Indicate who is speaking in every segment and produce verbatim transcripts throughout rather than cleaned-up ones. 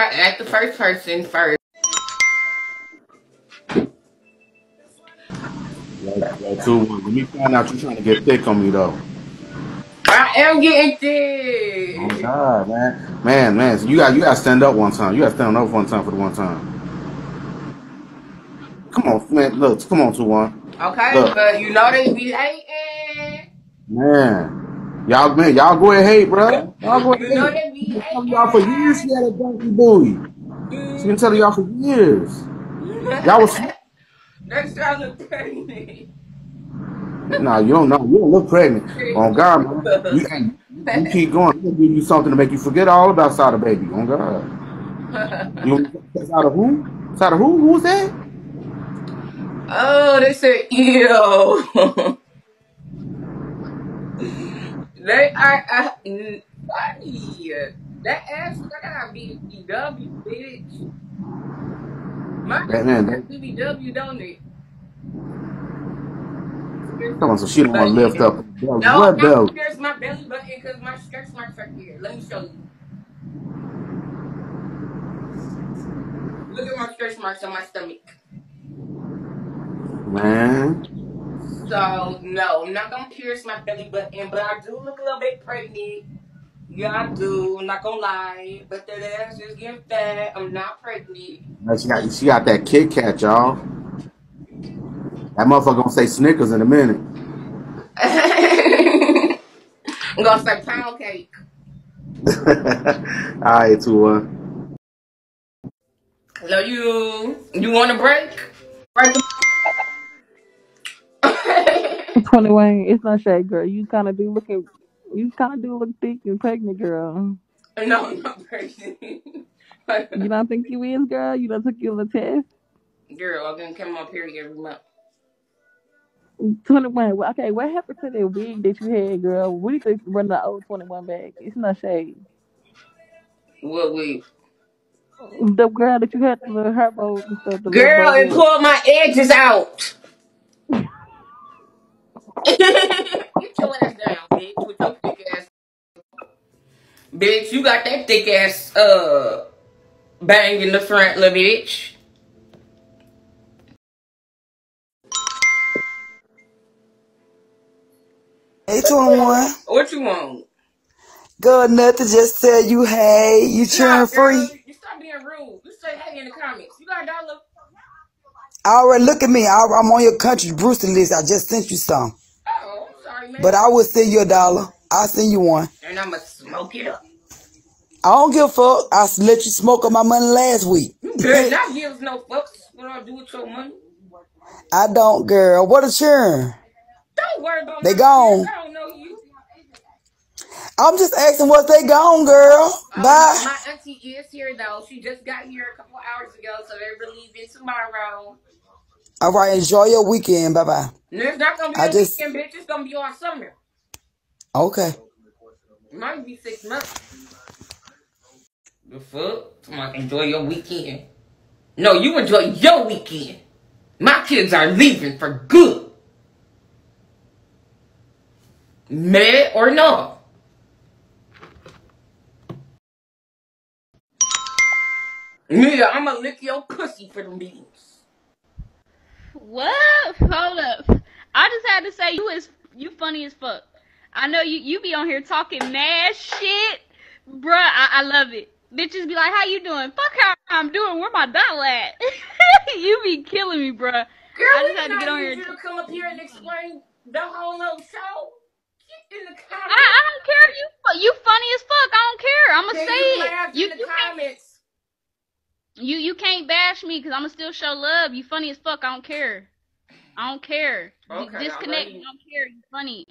Speaker 1: gotta ask the first person first.
Speaker 2: Yo, two, one. Let me find out you're trying to get thick on me, though.
Speaker 1: I am getting thick.
Speaker 2: Oh, God, man. Man, man. So you got you got to stand up one time. You got to stand up one time for the one time. Come on, man. Look, come on, two, one.
Speaker 1: Okay,
Speaker 2: Look.
Speaker 1: but you know they be hating.
Speaker 2: Man. Y'all, man, y'all go ahead hate, bro. Y'all go ahead
Speaker 1: You know
Speaker 2: hate.
Speaker 1: they be
Speaker 2: She been telling y'all for years she
Speaker 1: hating.
Speaker 2: had a donkey booty. She been telling y'all for years. Y'all was...
Speaker 1: That's trying to look pregnant.
Speaker 2: Nah, you don't know. You don't look pregnant. On God, man. You, hey, you keep going. I'm going to give you something to make you forget all about Sada Baby. On God. You Sada who? Sada who? Who's that?
Speaker 1: Oh, they said, ew. They are uh, funny. That ass, I got B B W, bitch. My ass
Speaker 2: Man,
Speaker 1: got
Speaker 2: that,
Speaker 1: B B W, don't it?
Speaker 2: come on, so she don't want to lift up her belly.
Speaker 1: No, I'm
Speaker 2: What
Speaker 1: not
Speaker 2: belly?
Speaker 1: gonna pierce my belly button because my stretch marks are here. Let me show you. Look at my stretch marks on my stomach.
Speaker 2: Man.
Speaker 1: So, no, I'm not gonna pierce my belly button, but I do look a little bit pregnant. Yeah, I do. I'm not gonna lie. But that ass is getting fat. I'm not pregnant.
Speaker 2: She got, she got that Kit Kat, y'all. That motherfucker gonna say Snickers in a minute.
Speaker 1: I'm gonna say pound cake.
Speaker 2: All right, two one.
Speaker 1: Hello, you. You want a break? Break.
Speaker 3: twenty-one, it's not shade, girl. You kind of do looking, you kind of do look thick and pregnant, girl.
Speaker 1: No, I'm not pregnant.
Speaker 3: You don't think you is, girl? You don't took your little test?
Speaker 1: Girl, I'm gonna come up here every month.
Speaker 3: twenty-one, well, okay, what happened to that wig that you had, girl? We need to run the old twenty-one back. It's not shade.
Speaker 1: What we?
Speaker 3: The girl that you had the little hair bows and stuff, the little
Speaker 1: Girl,
Speaker 3: bow
Speaker 1: and
Speaker 3: up.
Speaker 1: pull my edges out. Get your ass down, bitch, with your thick ass. Bitch, you got that thick ass uh bang in the front, little bitch.
Speaker 4: Hey, twenty-one.
Speaker 1: What you want?
Speaker 4: Good, nothing. Just tell you, hey, you
Speaker 1: Nah,
Speaker 4: churn
Speaker 1: girl,
Speaker 4: free.
Speaker 1: you stop being rude. You say hey in the comments. You got a dollar?
Speaker 4: I already look at me. I, I'm on your country Brewster list. I just sent you some.
Speaker 1: Oh, I'm sorry, man.
Speaker 4: But I will send you a dollar. I'll send you one.
Speaker 1: And I'ma smoke it up.
Speaker 4: I don't give a fuck. I let you smoke up my money last week.
Speaker 1: You better not give us no fucks. What do I do with your money?
Speaker 4: I don't, girl. What a churn.
Speaker 1: Don't worry about
Speaker 4: They
Speaker 1: my kids.
Speaker 4: gone.
Speaker 1: I don't know you.
Speaker 4: I'm just asking what they gone, girl.
Speaker 1: Oh, my,
Speaker 4: Bye.
Speaker 1: my auntie is here, though. She just got here a couple hours ago, so they're leaving tomorrow.
Speaker 4: All right, enjoy your weekend. Bye-bye.
Speaker 1: And it's not going to be
Speaker 4: I
Speaker 1: a
Speaker 4: just,
Speaker 1: weekend, bitch. It's going to be all summer.
Speaker 4: okay.
Speaker 1: It might be six months. The fuck? Come on, enjoy your weekend. No, you enjoy your weekend. My kids are leaving for good. Mad or no? Mia, I'm gonna lick your pussy for them beans.
Speaker 5: What? Hold up. I just had to say you is you funny as fuck. I know you you be on here talking mad shit. Bruh, I, I love it. Bitches be like, how you doing? Fuck how I'm doing. Where my dollar at? You be killing me, bruh.
Speaker 1: Girl,
Speaker 5: I
Speaker 1: we
Speaker 5: just had
Speaker 1: did
Speaker 5: to get
Speaker 1: not
Speaker 5: on
Speaker 1: need
Speaker 5: here.
Speaker 1: you to come up here and explain the whole little show. Get in the
Speaker 5: I,
Speaker 1: comments.
Speaker 5: I don't care. You you funny as fuck. I don't care. I'ma
Speaker 1: Can
Speaker 5: say
Speaker 1: you
Speaker 5: it.
Speaker 1: laugh
Speaker 5: You
Speaker 1: in the
Speaker 5: you can't
Speaker 1: comments?
Speaker 5: you you can't bash me because I'ma still show love. You funny as fuck. I don't care. I don't care.
Speaker 1: Okay,
Speaker 5: Disconnect.
Speaker 1: I love
Speaker 5: I
Speaker 1: you.
Speaker 5: don't care. You funny.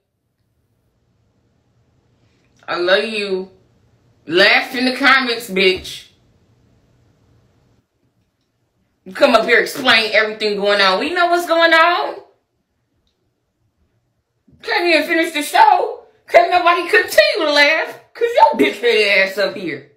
Speaker 1: I love you. Laugh in the comments, bitch. You come up here explain everything going on. We know what's going on. Can't even finish the show. Can't nobody continue to laugh. Cause your bitch head ass up here.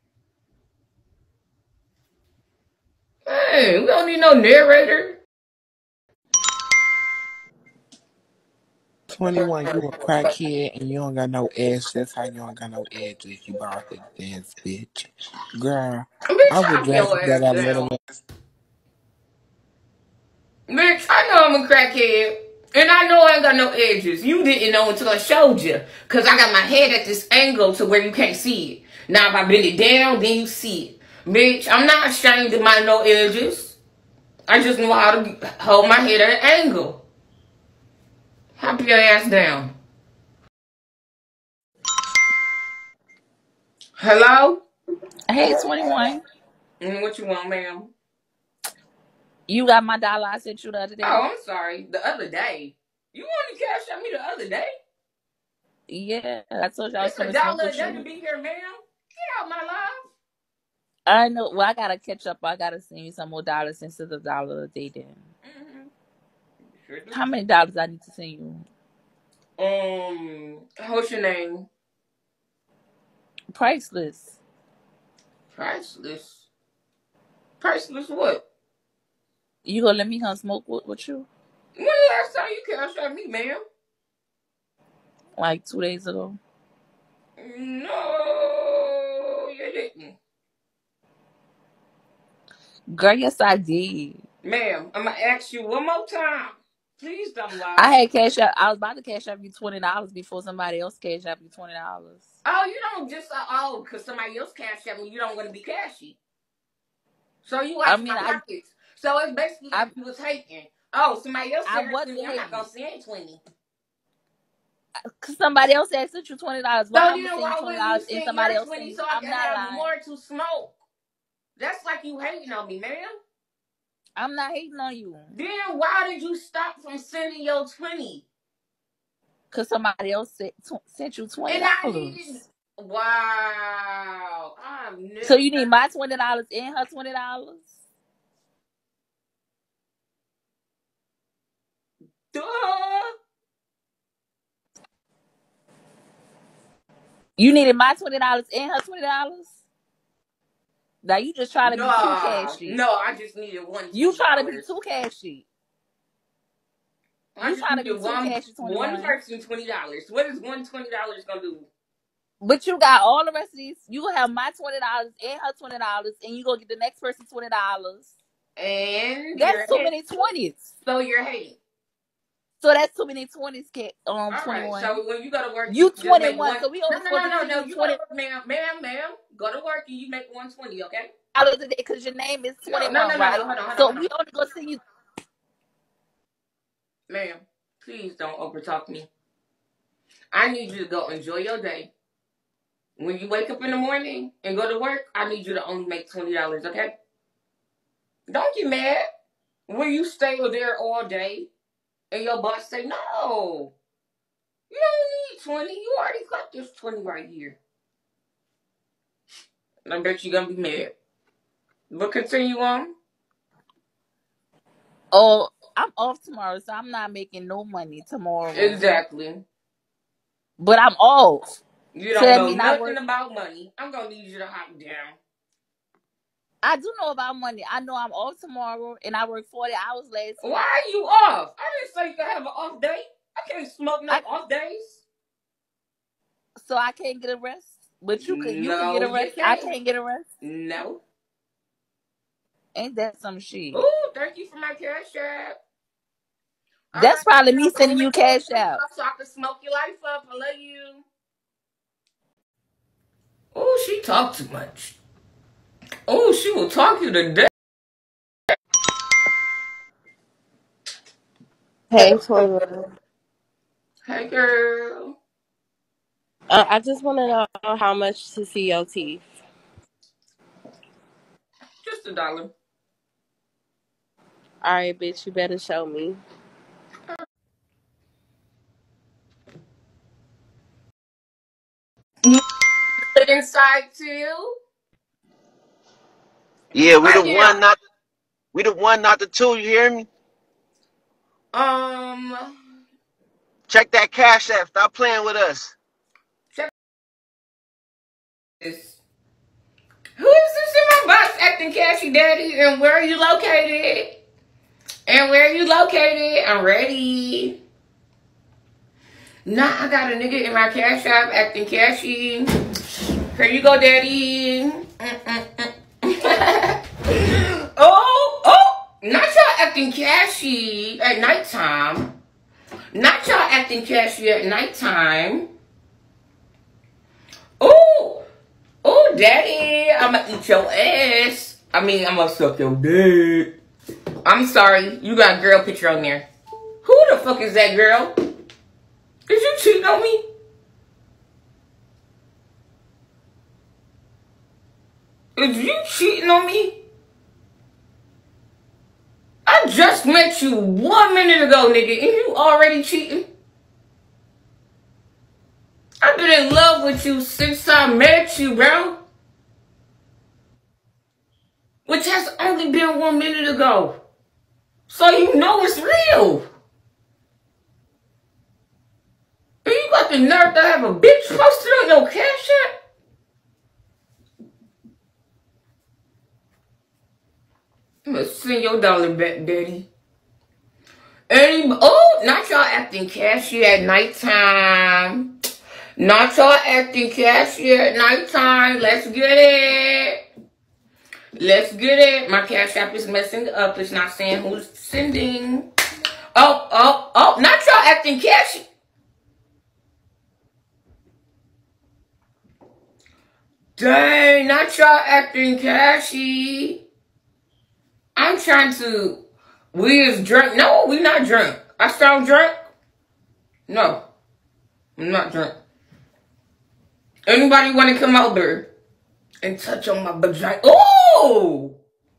Speaker 1: Hey, we don't need no narrator.
Speaker 6: twenty-one, you a crackhead and you don't got no edge. That's how you don't got no edges, you bald headed ass bitch. Girl,
Speaker 1: Bitch,
Speaker 6: I would
Speaker 1: calm
Speaker 6: drag
Speaker 1: your
Speaker 6: you that
Speaker 1: ass
Speaker 6: out a little
Speaker 1: down.
Speaker 6: bit.
Speaker 1: Bitch, I know I'm a crackhead. And I know I ain't got no edges. You didn't know until I showed you. Because I got my head at this angle to where you can't see it. Now if I bend it down, then you see it. Bitch, I'm not ashamed of my no edges. I just know how to hold my head at an angle. Hop your ass down. Hello?
Speaker 7: Hey, twenty-one.
Speaker 1: Mm, what you want, ma'am?
Speaker 7: You got my dollar I sent you the other day?
Speaker 1: Oh, I'm sorry. The other day. You only cashed at me the other day?
Speaker 7: Yeah, I told you I was
Speaker 1: It's a
Speaker 7: going to smoke
Speaker 1: dollar a
Speaker 7: with
Speaker 1: day to
Speaker 7: you.
Speaker 1: be here, ma'am. Get out my life.
Speaker 7: I know. Well, I got to catch up. I got to send you some more dollars instead of a dollar a day then.
Speaker 1: Mm-hmm. Sure do.
Speaker 7: How many dollars I need to send you?
Speaker 1: Um, what's your name?
Speaker 7: Priceless.
Speaker 1: Priceless. Priceless what?
Speaker 7: You going to let me come smoke with, with you?
Speaker 1: When the last time you cashed at me, ma'am?
Speaker 7: Like two days ago.
Speaker 1: No, you didn't.
Speaker 7: Girl, yes, I did.
Speaker 1: Ma'am, I'm going to ask you one more time. Please don't lie.
Speaker 7: I had cash up. I was about to cash up you twenty dollars before somebody else cash up you twenty dollars.
Speaker 1: Oh, you don't just, uh, oh, because somebody else cashed at me, you don't want to be cashy. So you
Speaker 7: I
Speaker 1: like
Speaker 7: mean,
Speaker 1: my
Speaker 7: I
Speaker 1: pockets. So it's basically
Speaker 7: I,
Speaker 1: like you was hating. Oh, somebody else
Speaker 7: I
Speaker 1: said
Speaker 7: wasn't
Speaker 1: twenty. I'm not
Speaker 7: hating.
Speaker 1: going to send twenty.
Speaker 7: Cause somebody else had sent you twenty dollars. Why
Speaker 1: So
Speaker 7: I'm gonna
Speaker 1: then
Speaker 7: send you
Speaker 1: why
Speaker 7: twenty
Speaker 1: wouldn't you
Speaker 7: dollars and
Speaker 1: send
Speaker 7: somebody
Speaker 1: your
Speaker 7: else send
Speaker 1: twenty
Speaker 7: you?
Speaker 1: so I
Speaker 7: I'm
Speaker 1: can
Speaker 7: not
Speaker 1: have
Speaker 7: lying.
Speaker 1: more to smoke? That's like you hating on me, man.
Speaker 7: I'm not hating on you.
Speaker 1: Then why did you stop from sending your twenty?
Speaker 7: Cause somebody else sent, sent you twenty
Speaker 1: And I needed.
Speaker 7: dollars.
Speaker 1: Wow. I'm never.
Speaker 7: So you need my twenty dollars and her twenty dollars?
Speaker 1: Duh.
Speaker 7: You needed my twenty dollars and her twenty dollars? Now you just trying to be too
Speaker 1: Nah.
Speaker 7: cashy.
Speaker 1: No, I just needed one
Speaker 7: You
Speaker 1: twenty
Speaker 7: trying to be
Speaker 1: dollars.
Speaker 7: too cashy.
Speaker 1: I
Speaker 7: You
Speaker 1: just
Speaker 7: trying to be
Speaker 1: needed
Speaker 7: too
Speaker 1: one
Speaker 7: cashy,
Speaker 1: one
Speaker 7: twenty-one.
Speaker 1: person twenty dollars. What is one twenty dollars gonna do?
Speaker 7: But you got all the rest of these. You gonna have my twenty dollars and her twenty dollars, and you gonna get the next person twenty dollars.
Speaker 1: And
Speaker 7: That's
Speaker 1: you're
Speaker 7: too
Speaker 1: hating.
Speaker 7: many twenties.
Speaker 1: So you're hating.
Speaker 7: So that's too many twenties, Cat. Um,
Speaker 1: All right.
Speaker 7: twenty-one.
Speaker 1: So when you go to work,
Speaker 7: You
Speaker 1: you just make
Speaker 7: twenty-one,
Speaker 1: one.
Speaker 7: so we
Speaker 1: No,
Speaker 7: only
Speaker 1: no,
Speaker 7: supposed
Speaker 1: no,
Speaker 7: to
Speaker 1: no,
Speaker 7: send
Speaker 1: no.
Speaker 7: you
Speaker 1: You go to
Speaker 7: twenty
Speaker 1: work, ma'am, ma'am, ma'am. Go to work and you make one twenty, okay?
Speaker 7: dollars a day because your name is
Speaker 1: No, no, no,
Speaker 7: twenty-one,
Speaker 1: no.
Speaker 7: right?
Speaker 1: Hold on, hold on,
Speaker 7: So
Speaker 1: hold
Speaker 7: we
Speaker 1: on.
Speaker 7: only gonna send you.
Speaker 1: Ma'am, please don't overtalk me. I need you to go enjoy your day. When you wake up in the morning and go to work, I need you to only make twenty dollars, okay? Don't get mad when you stay there all day and your boss say, no, you don't need twenty. You already got this twenty right here. And I bet you're going to be mad. But continue on.
Speaker 7: Oh, I'm off tomorrow, so I'm not making no money tomorrow.
Speaker 1: Exactly.
Speaker 7: But I'm off.
Speaker 1: You
Speaker 7: So
Speaker 1: don't
Speaker 7: that
Speaker 1: know
Speaker 7: mean I
Speaker 1: nothing
Speaker 7: work.
Speaker 1: about money. I'm going to need you to hop down.
Speaker 7: I do know about money. I know I'm off tomorrow, and I worked forty hours last week.
Speaker 1: Why are you off? I didn't say you could have an off day. I can't smoke no
Speaker 7: I,
Speaker 1: off days.
Speaker 7: so I can't get a rest. But you can, you can
Speaker 1: No,
Speaker 7: get a
Speaker 1: you
Speaker 7: rest. I
Speaker 1: can't.
Speaker 7: can't get a rest.
Speaker 1: No.
Speaker 7: Ain't that some shit?
Speaker 1: Ooh, thank you for my cash app. All
Speaker 7: That's
Speaker 1: right,
Speaker 7: probably
Speaker 1: now
Speaker 7: me
Speaker 1: go
Speaker 7: sending
Speaker 1: make
Speaker 7: you
Speaker 1: that
Speaker 7: cash
Speaker 1: money
Speaker 7: out.
Speaker 1: up so I can smoke your life up. I love you. Oh, she talked too much. Oh, she will talk you to death.
Speaker 8: Hey, twenty-one.
Speaker 1: Hey, girl.
Speaker 8: Uh, I just want to know how much to see your teeth.
Speaker 1: Just a dollar.
Speaker 8: All right, bitch, you better show me.
Speaker 1: You sit inside too?
Speaker 9: Yeah, we
Speaker 1: Right
Speaker 9: the
Speaker 1: here.
Speaker 9: one, not we the one, not the two. You hear me?
Speaker 1: Um,
Speaker 9: Check that cash app. Stop playing with us.
Speaker 1: check this. Who is this in my box acting cashy daddy? And where are you located? And where are you located? I'm ready. Nah, I got a nigga in my cash app acting cashy. Here you go, daddy. oh, oh, not y'all acting cashy at nighttime. Not y'all acting cashy at nighttime. Oh, oh, daddy, I'ma eat your ass. I mean, I'ma suck your dick. I'm sorry, you got a girl picture on there. Who the fuck is that girl? Is you cheating on me? Is you cheating on me? I just met you one minute ago, nigga, and you already cheating? I've been in love with you since I met you, bro. Which has only been one minute ago. So you know it's real. And you got the nerve to have a bitch posted on your cash app? I'm gonna send your dollar back, daddy. Any, oh, not y'all acting cashy at nighttime. Not y'all acting cashy at nighttime. Let's get it. Let's get it. My cash app is messing up. It's not saying who's sending. Oh, oh, oh, not y'all acting cashy. Dang, not y'all acting cashy. I'm trying to, we is drunk. No, we not drunk. I sound drunk? No, I'm not drunk. Anybody want to come over and touch on my vagina? Oh!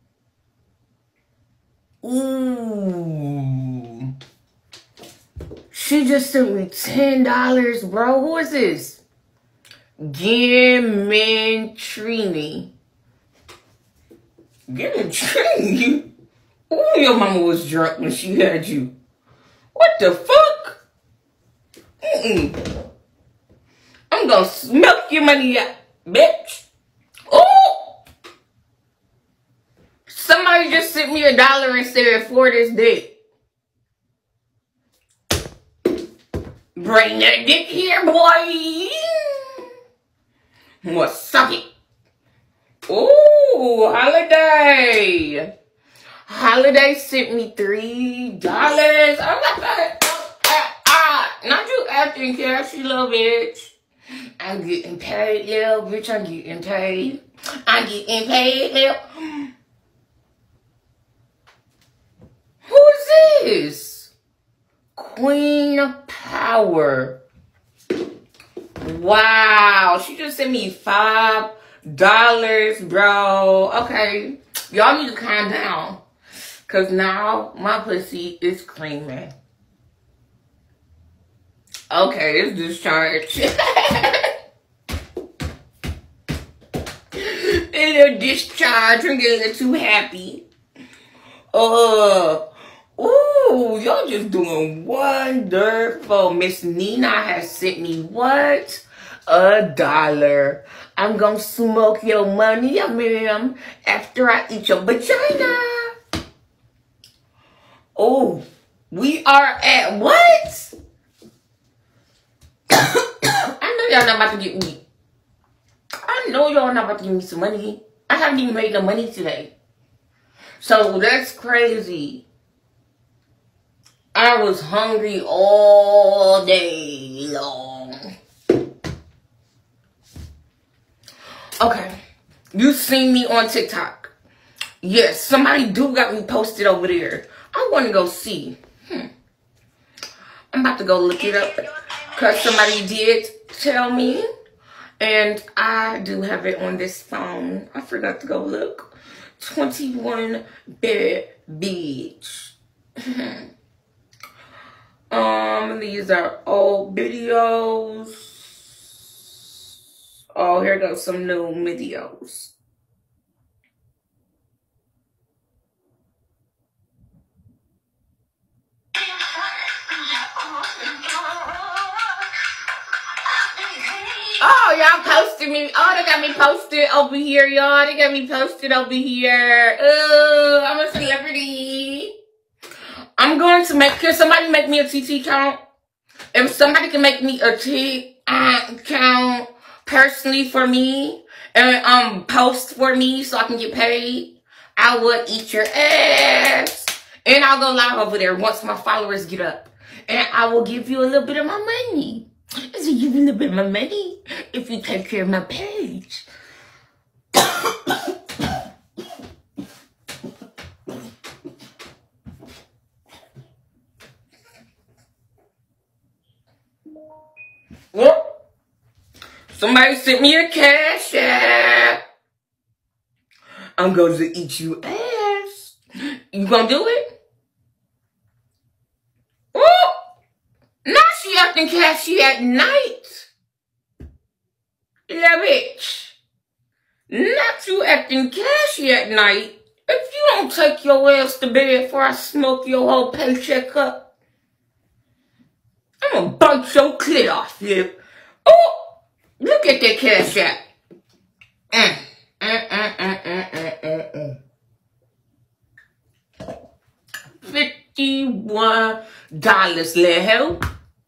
Speaker 1: Ooh. She just sent me ten dollars, bro. Who is this? Gimentrini. Gimentrini? Ooh, your mama was drunk when she had you. What the fuck? Mm-mm. I'm gonna smoke your money out, bitch. Oh! Somebody just sent me a dollar and said for this dick. Bring that dick here, boy. What's suck it? Ooh, Holiday. Holiday sent me three dollars. I'm not gonna, uh, uh, uh, not you acting cashy, little bitch. I'm getting paid, little bitch. I'm getting paid. I'm getting paid, little. Who is this? Queen of Power. Wow, she just sent me five dollars, bro. Okay, y'all need to calm down, cause now my pussy is creaming. Okay, it's discharged. A little discharge. I'm getting a little too happy. Uh, ooh, y'all just doing wonderful. Miss Nina has sent me what? A dollar. I'm gonna smoke your money, ma'am, after I eat your vagina. Oh, we are at what? I know y'all not about to get me. I know y'all not about to give me some money. I haven't even made no money today. So that's crazy. I was hungry all day long. Okay. You seen me on TikTok. Yes, somebody do got me posted over there. I want to go see. Hmm. I'm about to go look it up. Because somebody did tell me. And I do have it on this phone. I forgot to go look. twenty-one Bad Beach. um, these are old videos. Oh, here goes some new videos. Oh, y'all posted me. Oh, they got me posted over here, y'all. They got me posted over here. Oh, I'm a celebrity. I'm going to make, can somebody make me a T T account? If somebody can make me a T account personally for me and um post for me so I can get paid, I would eat your ass. And I'll go live over there once my followers get up. And I will give you a little bit of my money. I will give you a little bit of my money if you take care of my page. Well, somebody sent me a cash app. I'm going to eat you ass. You gonna do it? Oh, now she acting cashy at night. Yeah, bitch. Not you acting cashy at night. If you don't take your ass to bed before I smoke your whole paycheck up, I'm gonna bite your clit off, you. Oh, look at that cash app. Mm, mm, mm, mm, mm, mm, mm, mm. fifty-one dollars, Leo.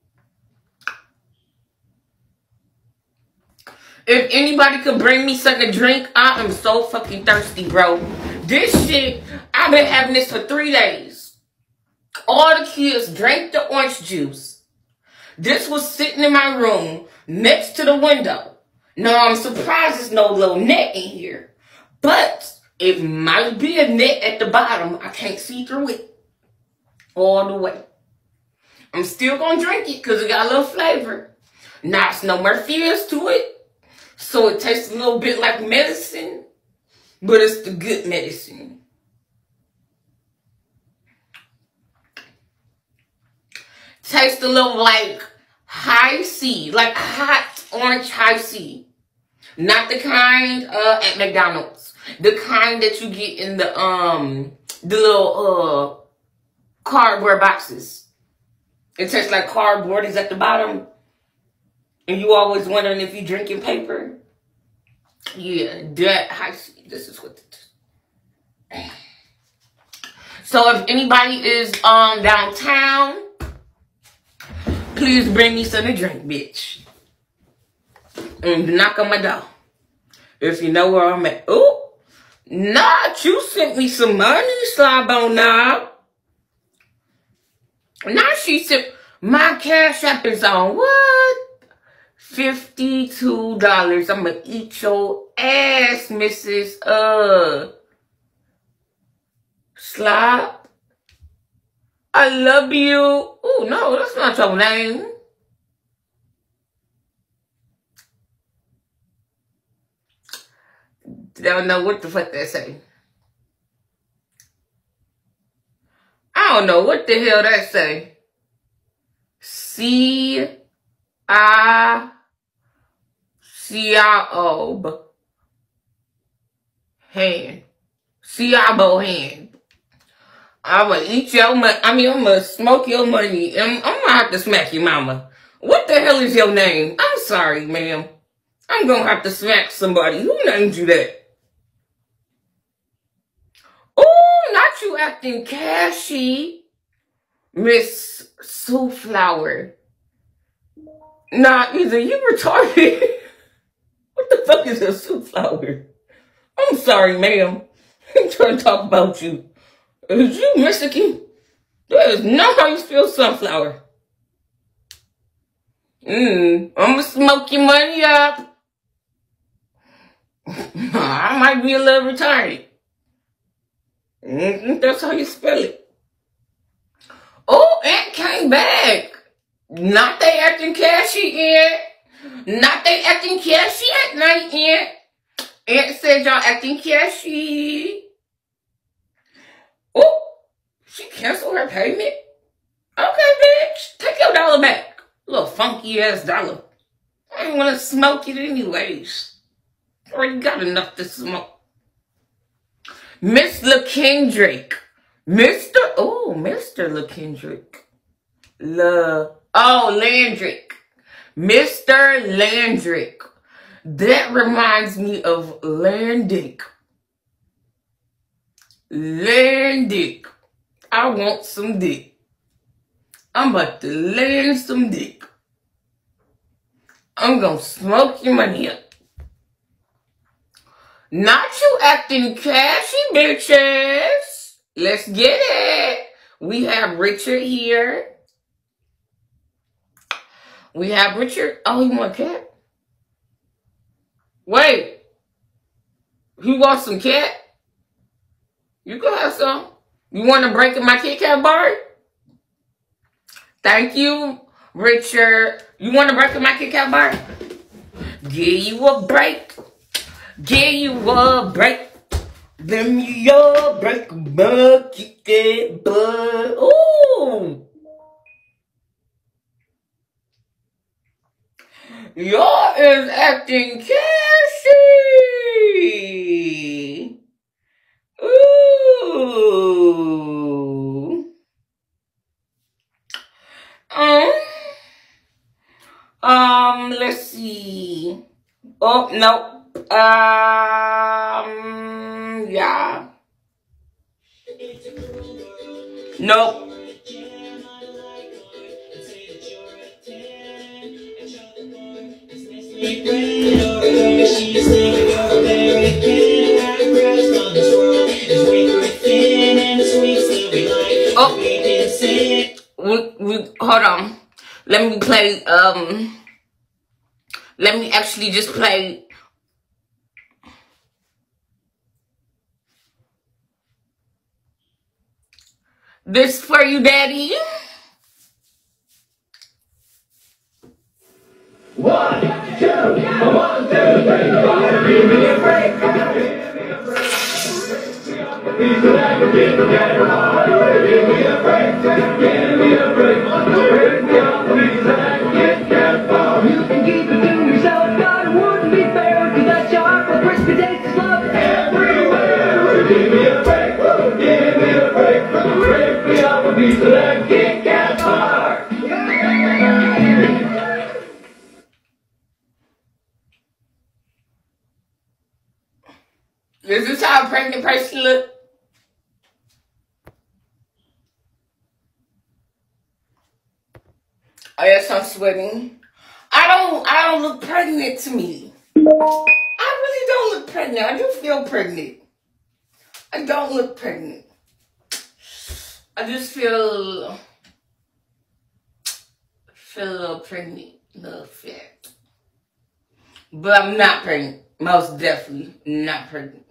Speaker 1: If anybody could bring me something to drink, I am so fucking thirsty, bro. This shit, I've been having this for three days. All the kids drank the orange juice. This was sitting in my room next to the window. Now, I'm surprised there's no little net in here. But it might be a net at the bottom. I can't see through it all the way. I'm still going to drink it because it got a little flavor. Now, it's no more fizz to it. So it tastes a little bit like medicine. But it's the good medicine. Tastes a little like high C. Like hot orange high C. Not the kind uh, at McDonald's. The kind that you get in the um the little uh cardboard boxes. It tastes like cardboard is at the bottom. And you always wondering if you're drinking paper. Yeah, that high C. This is what it is. So if anybody is um downtown, please bring me something to drink, bitch. And knock on my door. If you know where I'm at. Oh, not you sent me some money, slob on now. Now she sent my cash app is on what? fifty-two dollars. I'm gonna eat your ass, Missus Uh Slop. I love you. Oh no, that's not your name. Don't know what the fuck that say. I don't know what the hell that say. C I C I O B hand. C I B O hand. I'm gonna eat your money. I mean, I'm gonna smoke your money. I'm, I'm gonna have to smack your mama. What the hell is your name? I'm sorry, ma'am. I'm gonna have to smack somebody. Who named you that? Oh, not you acting cashy, Miss Soulflower. Nah, either you retarded. What the fuck is a Soulflower? I'm sorry, ma'am. I'm trying to talk about you. Is you Mexican? That is not how you spell sunflower. Mmm, I'm gonna smoke your money up. I might be a little retarded. Mm-hmm, that's how you spell it. Oh, Aunt came back. Not they acting cashy, Aunt. Not they acting cashy at night, Aunt. Aunt said y'all acting cashy. Oh, she canceled her payment? Okay, bitch. Take your dollar back. Little funky ass dollar. I don't want to smoke it anyways. Already got enough to smoke. Miss LaKendrick. Mister Oh, Mister LaKendrick. La. Oh, Landrick. Mister Landrick. That reminds me of Landick. Landick. I want some dick. I'm about to lay in some dick. I'm gonna smoke your money up. Not you acting cashy, bitches. Let's get it. We have Richard here. We have Richard. Oh, you want cat? Wait. You want some cat? You can have some. You want to break in my Kit Kat bar? Thank you, Richard. You want to break in my Kit Kat bar? Give you a break. Give you a break. Let me a break my Kit Kat bar. Ooh. Y'all is acting cashy. Ooh. Um. Um. Let's see. Oh no. Um. Yeah. Nope. Oh, we, we, hold on. Let me play, um, let me actually just play. This for you, Daddy. One, two, one, two, three. Give me a break. Give me a break. Give me a break. Give me a break. You can keep it to yourself, but it wouldn't be fair to that chocolate crispy taste is love everywhere. Give me a break. Give me a break. Break me off a piece of that Kit Kat bar. Is this how a pregnant person look? Oh yes, I'm sweating. I don't I don't look pregnant to me. I really don't look pregnant. I do feel pregnant. I don't look pregnant. I just feel feel a little pregnant, a little fat. But I'm not pregnant. Most definitely not pregnant.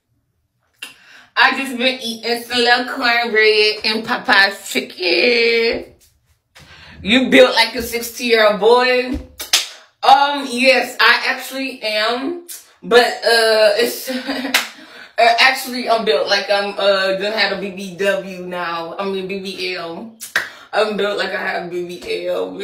Speaker 1: I just been eating some little cornbread and Popeye's chicken. You built like a sixty-year-old boy. Um, yes, I actually am. But, uh, it's... actually, I'm built like I'm, uh, gonna have a B B W now. I mean, B B L. I'm built like I have B B L.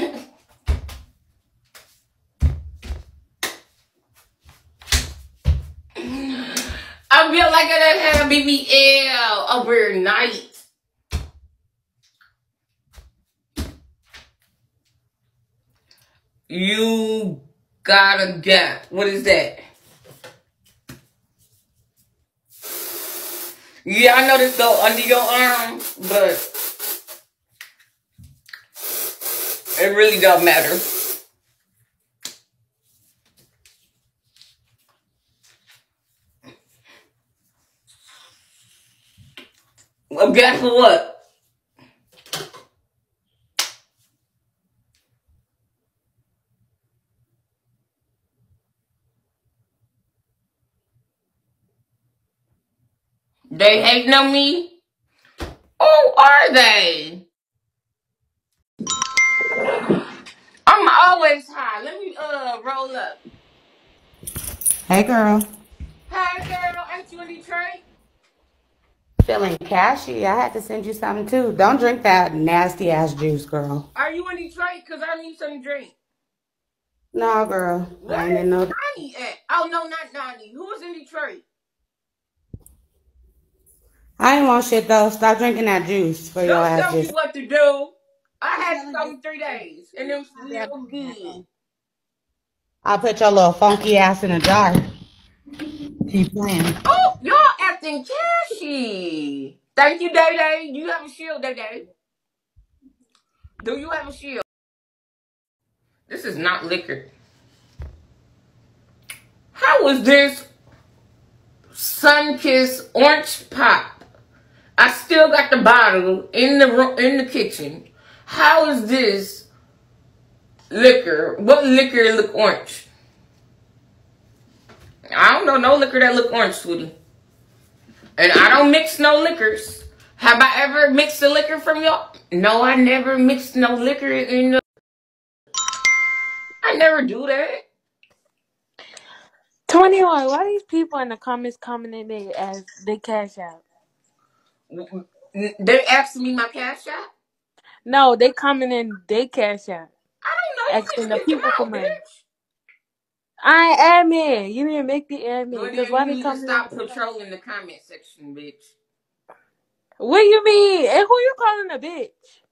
Speaker 1: I feel like I done had a B B L overnight. You got a gap. What is that? Yeah, I know this go under your arm, but it really don't matter. A gap for what? They hating on me? Oh, are they? I'm always high. Let me uh roll up.
Speaker 10: Hey, girl.
Speaker 1: Hey, girl. Ain't you in Detroit?
Speaker 10: Feeling cashy. I had to send you something, too. Don't drink that nasty-ass juice, girl.
Speaker 1: Are you in Detroit? Because I need some drink.
Speaker 10: No, girl.
Speaker 1: Where
Speaker 10: I ain't in
Speaker 1: is
Speaker 10: no...
Speaker 1: Nani at? Oh, no, not Nani. Who is in Detroit?
Speaker 10: I ain't want shit, though. Stop drinking that juice for your
Speaker 1: Don't
Speaker 10: ass
Speaker 1: tell me
Speaker 10: juice.
Speaker 1: what to do. I had it on three days. And it was still good.
Speaker 10: I'll put your little funky ass in a jar. Keep playing.
Speaker 1: Oh, y'all acting cashy. Thank you, Day Day. You have a shield, Day Day. Do you have a shield? This is not liquor. How is this Sunkist orange pop? I still got the bottle in the in the kitchen. How is this liquor? What liquor look orange? I don't know no liquor that look orange, sweetie. And I don't mix no liquors. Have I ever mixed a liquor from y'all? No, I never mixed no liquor in the... I never do that.
Speaker 11: twenty-one, why these people in the comments commenting they as they cash out?
Speaker 1: They asked me my cash out?
Speaker 11: No, they commenting they cash out.
Speaker 1: I don't know. You
Speaker 11: Asking
Speaker 1: just
Speaker 11: the
Speaker 1: picked them
Speaker 11: people for
Speaker 1: out,
Speaker 11: money.
Speaker 1: bitch.
Speaker 11: I ain't admin. You didn't make the admin.
Speaker 1: Well,
Speaker 11: Because
Speaker 1: then
Speaker 11: why
Speaker 1: you
Speaker 11: they
Speaker 1: need to
Speaker 11: commenting?
Speaker 1: stop patrolling the comment section, bitch.
Speaker 11: What you mean? And who you calling a bitch?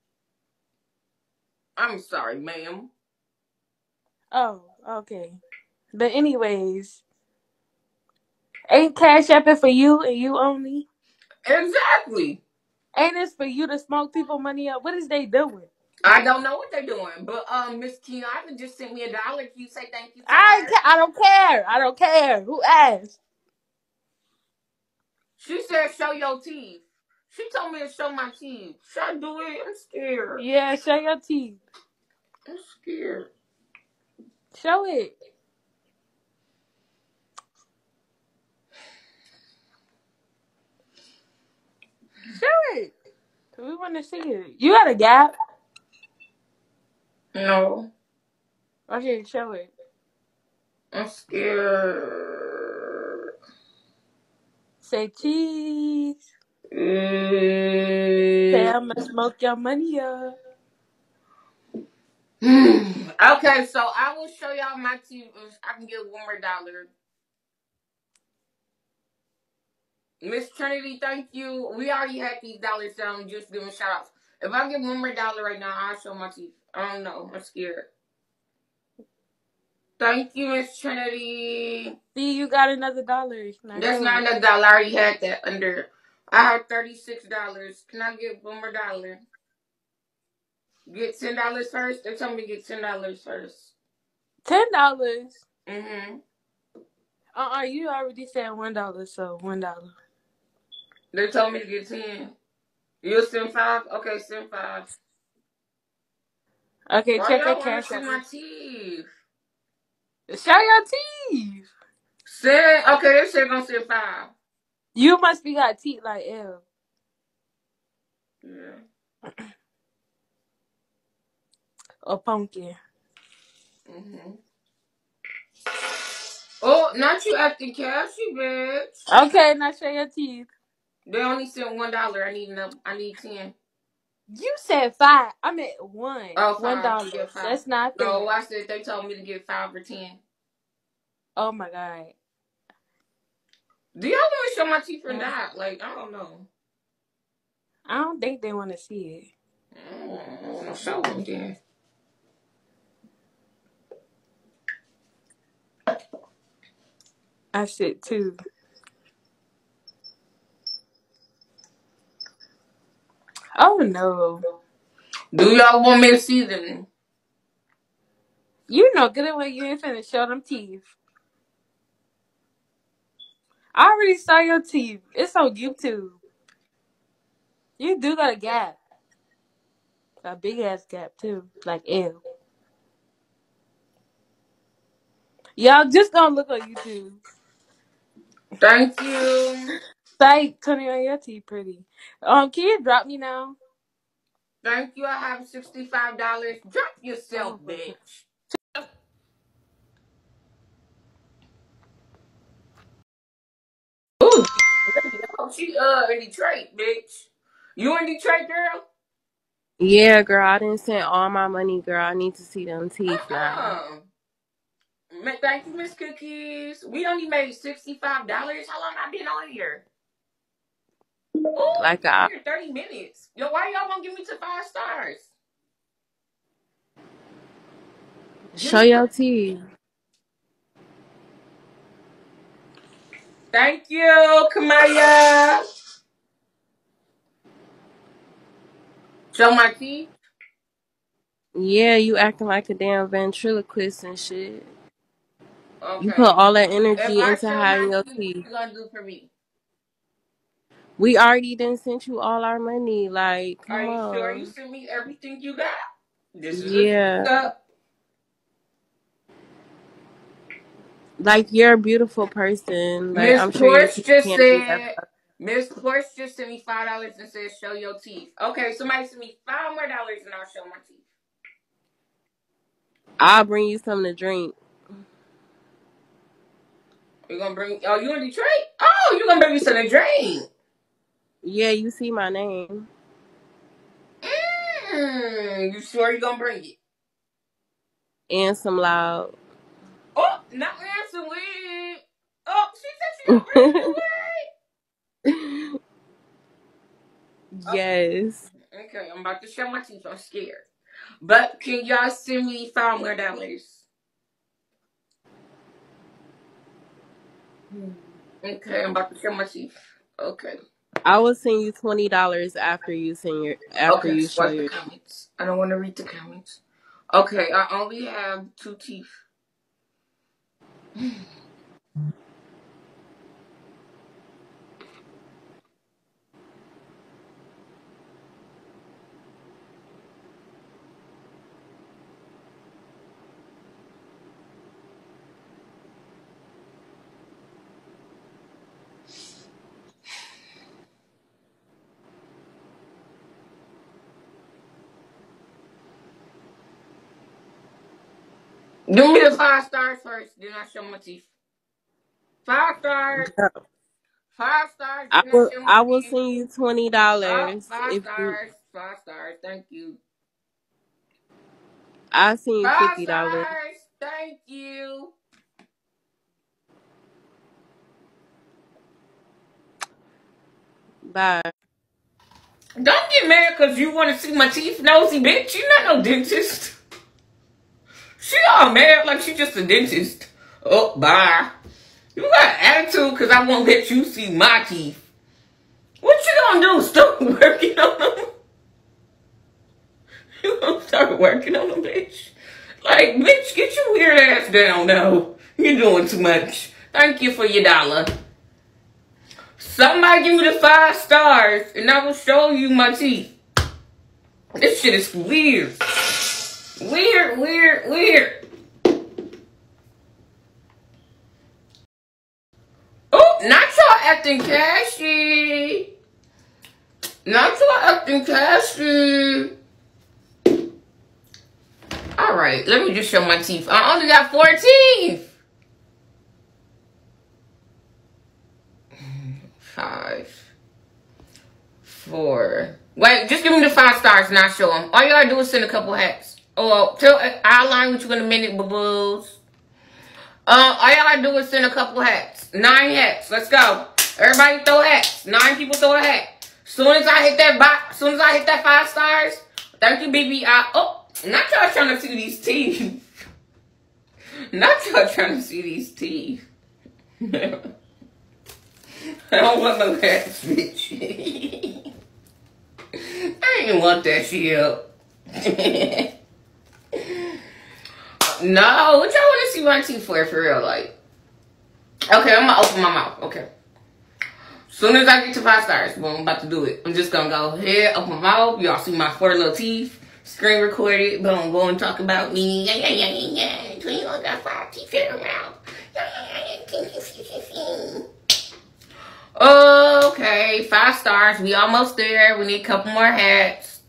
Speaker 1: I'm sorry, ma'am.
Speaker 11: Oh, okay. But anyways, ain't cash apping for you and you only?
Speaker 1: Exactly.
Speaker 11: Ain't this for you to smoke people money up? What is they doing?
Speaker 1: I don't know what they're doing, but um, Miss Kiana just sent me a dollar. Can you say thank you to
Speaker 11: I
Speaker 1: her?
Speaker 11: ca- I don't care. I don't care. Who asked?
Speaker 1: She said, show your teeth. She told me to show my teeth. Should I do it? I'm scared.
Speaker 11: Yeah, show your teeth.
Speaker 1: I'm scared.
Speaker 11: Show it. Show it. We want to see it. You got a gap?
Speaker 1: No.
Speaker 11: Okay, show it.
Speaker 1: I'm scared.
Speaker 11: Say cheese.
Speaker 1: Mm.
Speaker 11: Say I'm gonna smoke your money up.
Speaker 1: Okay, so I will show y'all my teeth. I can get one more dollar. Miss Trinity, thank you. We already had these dollars down, just giving shout outs. If I get one more dollar right now, I'll show my teeth. I don't know. I'm scared. Thank you, Miss Trinity.
Speaker 11: See, you got another dollar. Now
Speaker 1: That's
Speaker 11: show
Speaker 1: not
Speaker 11: it.
Speaker 1: another dollar. I already had that under. I have thirty-six dollars. Can I get one more dollar? Get ten dollars first? They told me to get ten dollars first.
Speaker 11: Ten dollars?
Speaker 1: Mm-hmm.
Speaker 11: Uh-uh, you already said one dollar, so one dollar.
Speaker 1: They told me to get ten. You'll send five? Okay, send five.
Speaker 11: Okay,
Speaker 1: Why
Speaker 11: check your
Speaker 1: y'all want to
Speaker 11: cash
Speaker 1: see
Speaker 11: out.
Speaker 1: my teeth?
Speaker 11: Show your teeth.
Speaker 1: Send, okay, they said gonna send five.
Speaker 11: You must be got teeth like L.
Speaker 1: Yeah.
Speaker 11: Or pumpkin.
Speaker 1: Mm-hmm. Oh, not you acting cashy, bitch.
Speaker 11: Okay, now show your teeth.
Speaker 1: They only sent one dollar. I need enough. I need ten.
Speaker 11: You said five. I meant one.
Speaker 1: Oh,
Speaker 11: One
Speaker 1: five.
Speaker 11: dollar.
Speaker 1: Yeah, five.
Speaker 11: That's not fair.
Speaker 1: No, I said they told me to get five or ten.
Speaker 11: Oh my god.
Speaker 1: Do y'all want to show my teeth or not? Like, I don't know.
Speaker 11: I don't think they want to see it.
Speaker 1: I don't want to show them then.
Speaker 11: I should too. Oh no.
Speaker 1: Do y'all want me to see them?
Speaker 11: You know good and well you ain't finna show them teeth. I already saw your teeth. It's on YouTube. You do got a gap. A big ass gap too. Like L. Y'all just don't look on YouTube.
Speaker 1: Thank you.
Speaker 11: Like, Tony, on your teeth pretty. Um, can you drop me now?
Speaker 1: Thank you. I have sixty-five dollars. Drop yourself,
Speaker 11: Oh,
Speaker 1: bitch. Ooh, she uh in Detroit, bitch. You in Detroit, girl?
Speaker 8: Yeah, girl, I didn't send all my money, girl. I need to see them teeth now.
Speaker 1: Uh-uh. Thank you, Miss Cookies. We only made sixty-five dollars. How long I been on here? Ooh,
Speaker 8: Like I
Speaker 1: here thirty minutes. Yo, why y'all won't give me to five stars? Give
Speaker 8: show
Speaker 1: me
Speaker 8: your teeth.
Speaker 1: Thank you, Kamaya. Show my teeth.
Speaker 8: Yeah, you acting like a damn ventriloquist and shit. You put
Speaker 1: Okay.
Speaker 8: all that
Speaker 1: If
Speaker 8: energy
Speaker 1: I
Speaker 8: into
Speaker 1: show my
Speaker 8: hiding your
Speaker 1: teeth, what
Speaker 8: teeth.
Speaker 1: you gonna do for me?
Speaker 8: We already done sent you all our money. Like,
Speaker 1: Are
Speaker 8: come
Speaker 1: you sure you
Speaker 8: on.
Speaker 1: send me everything you got? This is a
Speaker 8: Yeah.
Speaker 1: fix up.
Speaker 8: Like, you're a beautiful person. Like,
Speaker 1: Miss
Speaker 8: I'm sure your
Speaker 1: Porsche
Speaker 8: teeth
Speaker 1: just
Speaker 8: can't be that.
Speaker 1: said, Miss Porsche just sent me five dollars and said, show your teeth. Okay, somebody send me five more dollars and I'll show my teeth.
Speaker 8: I'll bring you something to drink.
Speaker 1: You gonna bring? Oh, you in Detroit? Oh, you gonna bring me something to drink?
Speaker 8: Yeah, you see my name.
Speaker 1: Mm, you sure you gonna bring it?
Speaker 8: And some loud.
Speaker 1: Oh, not answer weed. Oh, she said she gonna bring me the weed.
Speaker 8: Yes.
Speaker 1: Oh, okay, I'm about to show my teeth. I'm scared. But can y'all send me five more dollars? Okay, I'm about to show my teeth. Okay.
Speaker 8: I will send you twenty dollars after you send your after
Speaker 1: Okay,
Speaker 8: you show
Speaker 1: swipe the
Speaker 8: your.
Speaker 1: comments. I don't want to read the comments. Okay, I only have two teeth. Give me the five stars first, then I show my teeth. Five stars. Five stars,
Speaker 8: I
Speaker 1: then I
Speaker 8: will
Speaker 1: show my
Speaker 8: I will
Speaker 1: teeth.
Speaker 8: send you twenty
Speaker 1: Oh,
Speaker 8: dollars
Speaker 1: five
Speaker 8: if you.
Speaker 1: stars. Five stars. Thank you.
Speaker 8: I'll send you
Speaker 1: Five
Speaker 8: fifty dollars.
Speaker 1: stars. Thank you.
Speaker 8: Bye.
Speaker 1: Don't get mad because you want to see my teeth, nosy bitch. You not no dentist. She all mad like she just a dentist. Oh, bye. You got attitude because I won't let you see my teeth. What you gonna do? Start working on them? You gonna start working on them, bitch? Like, bitch, get your weird ass down now. You're doing too much. Thank you for your dollar. Somebody give me the five stars and I will show you my teeth. This shit is weird. Weird, weird, weird. Oh, not y'all acting cashy. Not y'all acting cashy. Alright, let me just show my teeth. I only got four teeth. Five. Four. Wait, just give me the five stars and I'll show them. All you gotta do is send a couple hats. Oh, tell I'll line with you in a minute, boo-boos. Uh, all y'all gotta do is send a couple hats. Nine hats. Let's go. Everybody throw hats. Nine people throw a hat. Soon as I hit that box, soon as I hit that five stars, thank you, B B. I, oh, not y'all trying to see these teeth. Not y'all trying to see these teeth. I don't want no hats, bitch. I ain't want that shit up. No, what y'all want to see my teeth for, for real? Like, okay, I'm gonna open my mouth. Okay. Soon as I get to five stars, well, I'm about to do it. I'm just gonna go ahead, open my mouth. Y'all see my four little teeth. Screen recorded. Boom, go and talk about me. Yeah, yeah, yeah, yeah, yeah. twenty-one got five teeth in her mouth. Yeah, yeah, yeah, yeah. Okay, five stars. We almost there. We need a couple more hats.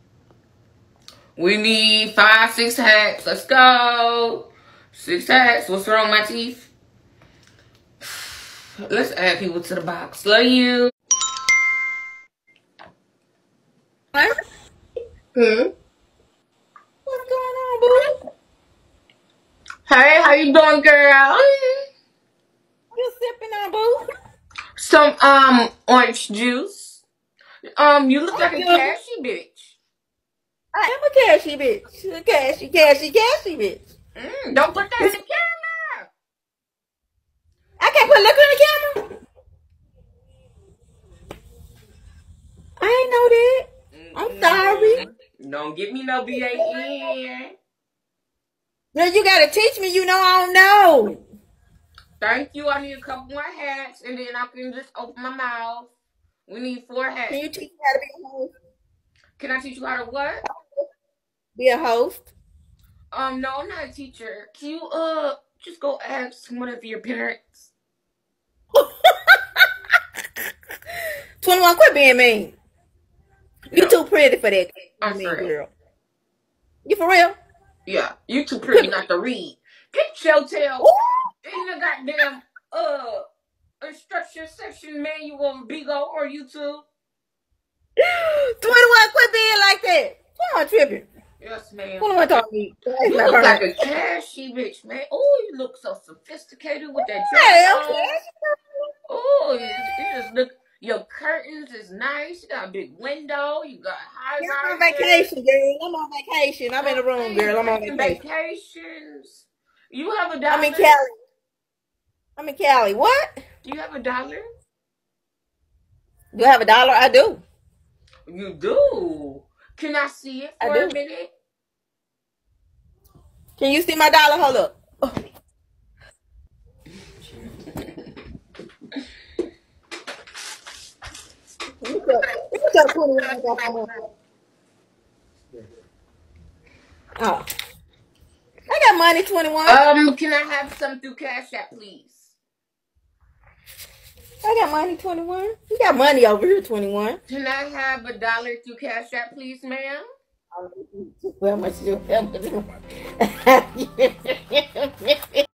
Speaker 1: We need five, six hats. Let's go. Six hats. What's wrong with my teeth? Let's add people to the box. Love you.
Speaker 12: What?
Speaker 1: Hmm. What's going on, boo? Hey, how you doing, girl?
Speaker 12: You sipping on, boo?
Speaker 1: Some um orange juice. Um, you look
Speaker 12: I'm
Speaker 1: like a
Speaker 12: good.
Speaker 1: cashy bitch.
Speaker 12: I am a cashy bitch. A cashy, cashy, cashy bitch.
Speaker 1: Mm, don't put that in the camera.
Speaker 12: I can't put liquor in the camera. I ain't know that. I'm sorry.
Speaker 1: Mm-mm. Don't give me no B A N.
Speaker 12: No, you gotta teach me. You know I don't know.
Speaker 1: Thank you. I need a couple more hats, and then I can just open my mouth. We need four hats.
Speaker 12: Can you teach me how to be a host?
Speaker 1: Can I teach you how to what?
Speaker 12: Be a host.
Speaker 1: Um, no, I'm not a teacher. Can you uh just go ask one of your parents?
Speaker 12: twenty-one, quit being mean. You
Speaker 1: No.
Speaker 12: too pretty for that.
Speaker 1: I'm
Speaker 12: mean
Speaker 1: for real.
Speaker 12: girl. You for real?
Speaker 1: Yeah, you too pretty not to read. Get your tail in the goddamn uh instruction section manual, Bigo or YouTube.
Speaker 12: twenty-one, quit being like that. Come on, tripping.
Speaker 1: Yes, ma'am.
Speaker 12: twenty-one told me.
Speaker 1: You look
Speaker 12: burn.
Speaker 1: like a cashy bitch, man. Oh, you look so sophisticated with that dress
Speaker 12: Hey,
Speaker 1: on.
Speaker 12: okay.
Speaker 1: Oh, you, you just look. Your curtains is nice. You got a big window. You got high
Speaker 12: Yeah, I'm on
Speaker 1: rises.
Speaker 12: vacation, girl. I'm on vacation. I'm in the room, girl. I'm on vacation.
Speaker 1: Vacations. You have a dollar?
Speaker 12: I'm in Cali. I'm in Cali. What?
Speaker 1: Do you have a dollar?
Speaker 12: Do you have a dollar? I do.
Speaker 1: You do. Can I see it for
Speaker 12: I do.
Speaker 1: a minute?
Speaker 12: Can you see my dollar? Hold up. Oh. Oh. I got money, twenty-one.
Speaker 1: Um, can I have some through Cash App, please?
Speaker 12: I got money, twenty-one. You got money over here, twenty-one.
Speaker 1: Can I have a dollar through Cash App, please, ma'am?
Speaker 12: How much you? How much?